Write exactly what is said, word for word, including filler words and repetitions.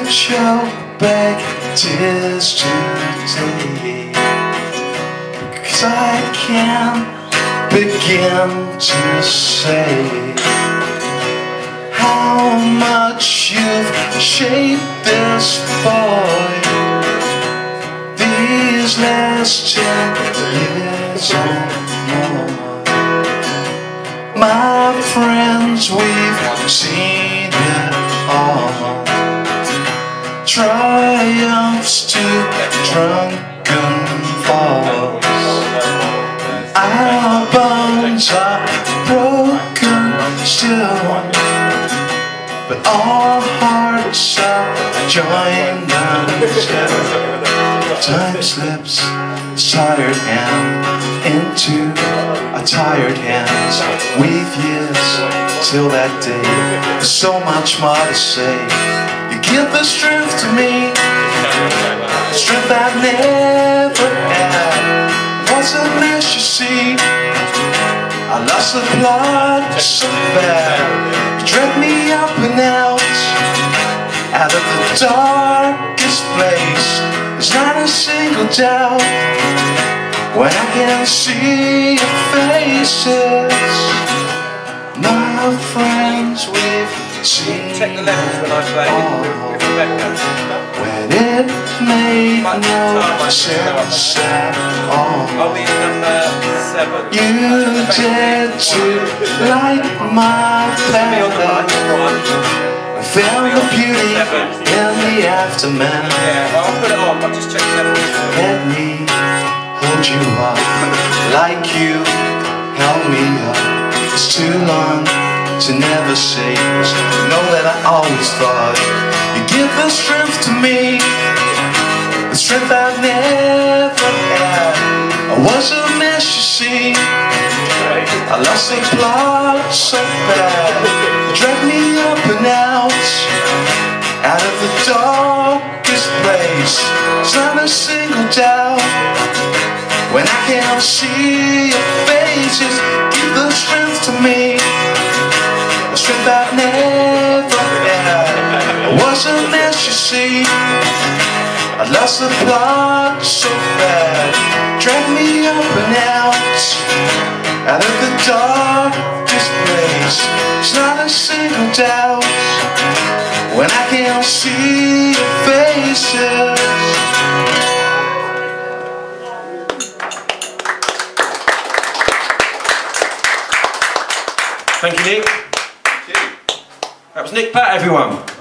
use your big tears today, 'cause I can't begin to say how much you've shaped this boy these last ten years or more. My friends, we've seen it all, triumphs to drunken falls. Our bones are broken still, but our hearts are joined until time slips tired hand into a tired hands. We've years till that day, there's so much more to say. You give the strength to me, strength I've never had. What's a mess, you see? I lost the plot so bad. You drag me up and out, out of the darkest place. There's not a single doubt when I can see your faces. My friends, we've seen check the levels when I play with, with Rebecca. When it made no sense at all. I'll be number seven. You dared to light my path. I found the beauty in the aftermath. Yeah, well, I'll put it on. I'll just check the levels. Let me hold you up like you held me up. It's too long to never say. Know that I always thought you give the strength to me, the strength I've never had. I was a mess, you see. I lost the plot so bad. You dragged me up and out, out of the darkest place. There's not a single doubt when I can't see your faces. Give the strength to me, the strength I've never had. I was a mess, you see. I lost the plot so bad. Drag me up and out, out of the darkest place. There's not a single doubt when I can't see your faces. Thank you, Nick. Thank you. That was Nick Pat, everyone.